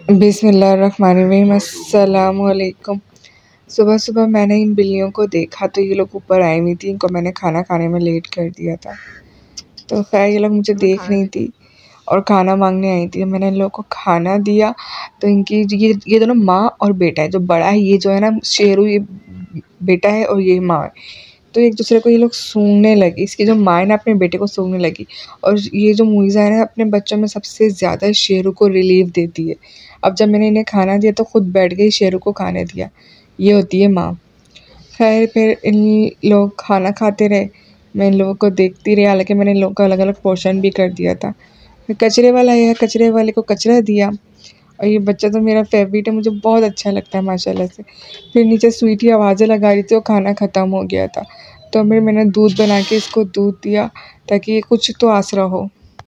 बिस्मिल्लाहिर्रहमानिर्रहीम। अस्सलामुअलैकुम। सुबह सुबह मैंने इन बिल्लियों को देखा तो ये लोग ऊपर आई हुई थी। इनको मैंने खाना खाने में लेट कर दिया था, तो खैर ये लोग मुझे देख रही थी और खाना मांगने आई थी। मैंने इन लोगों को खाना दिया तो इनकी ये दोनों माँ और बेटा है। जो बड़ा है ये जो है ना शेरू, ये बेटा है और ये माँ है। तो एक दूसरे को ये लोग सूंघने लगे। इसकी जो माँ है ना अपने बेटे को सूंघने लगी, और ये जो मुइज़ा है ना अपने बच्चों में सबसे ज़्यादा शेरू को रिलीफ देती है। अब जब मैंने इन्हें खाना दिया तो खुद बैठ गई, शेरू को खाने दिया। ये होती है माँ। खैर फिर इन लोग खाना खाते रहे, मैं इन लोगों को देखती रही। हालांकि मैंने इन लोगों को अलग अलग पोर्शन भी कर दिया था। फिर कचरे वाला आया, कचरे वाले को कचरा दिया। और ये बच्चा तो मेरा फेवरेट है, मुझे बहुत अच्छा लगता है माशाल्लाह से। फिर नीचे स्वीटी आवाज़ें लगा रही थी और खाना ख़त्म हो गया था, तो फिर मैंने दूध बना के इसको दूध दिया ताकि ये कुछ तो आसरा हो।